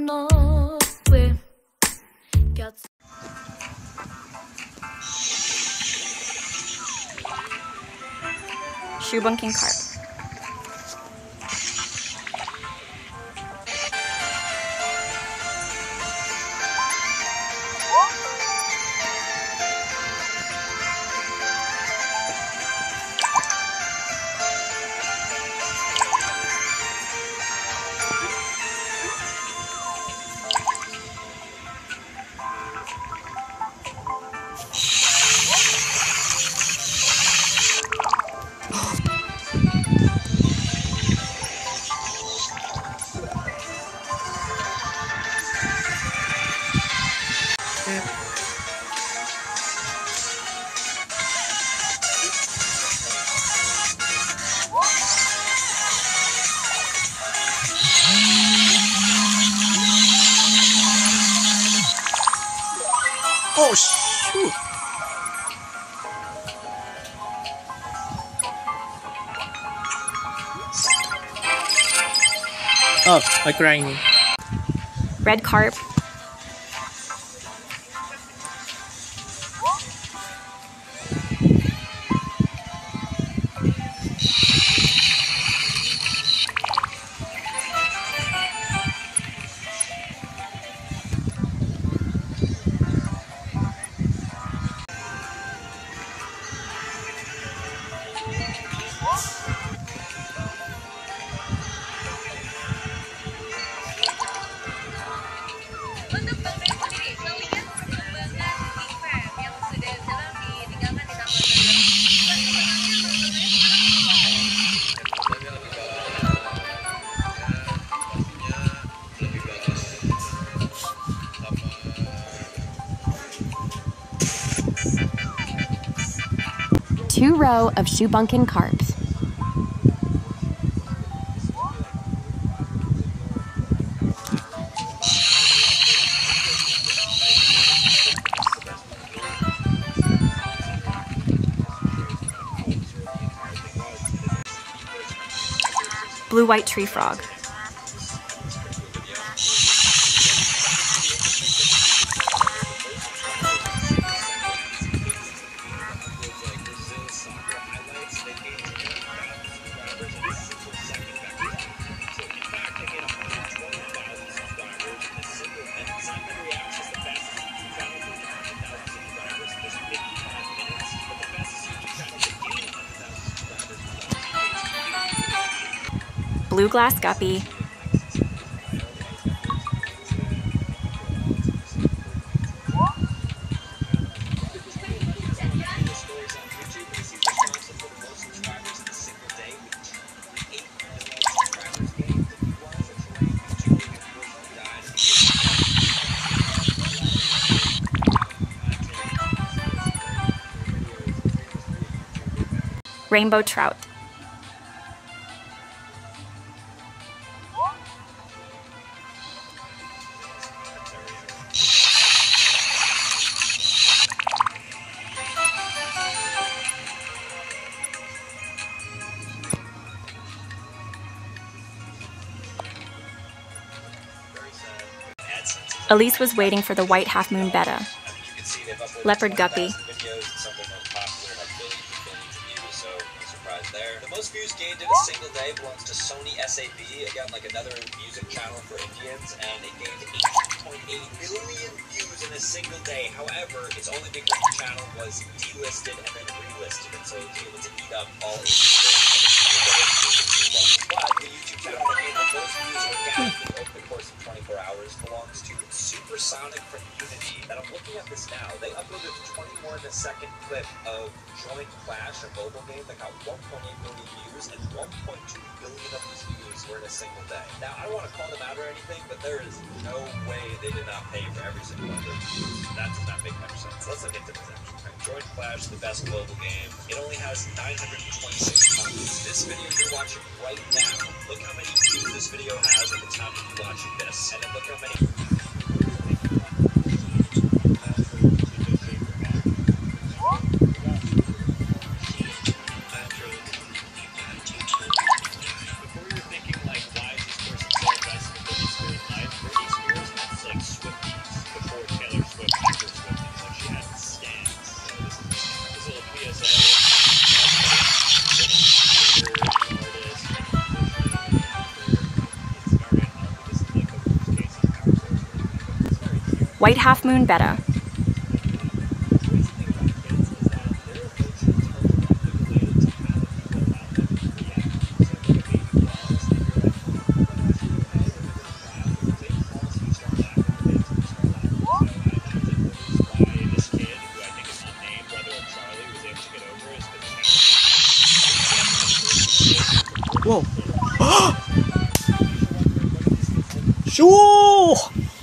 Shoe bunking carp. Oh, shoot! Oh, like raining. Red carp. Two row of shoe bunkin carps. Blue-white tree frog. Blue glass guppy. Rainbow trout. Elise was waiting for the white half-moon betta. Leopard guppy. The most views gained in a single day belongs to Sony SAB, again, like another music channel for Indians, and it gained 18.8 billion views in a single day. However, it's only because the channel was delisted and then relisted, and so it was able to eat up all 18 billion views. But the YouTube channel that gained the most views organically over the course of 24 hours belongs to Supersonic from Unity. And I'm looking at this now. They uploaded a 21-second clip of Joint Clash, a mobile game that got 1.8 million views, and 1.2 billion of these views were in a single day. Now, I don't want to call them out or anything, but there is no way they did not pay for every single one of those views. That does not make much sense. Let's look into this action. Joint Clash, the best mobile game. It only has 926 comments. This video you're watching right now, look how many views this video has at the time of you watching this. And then look how many... White half-moon betta. Whoa. Shoo!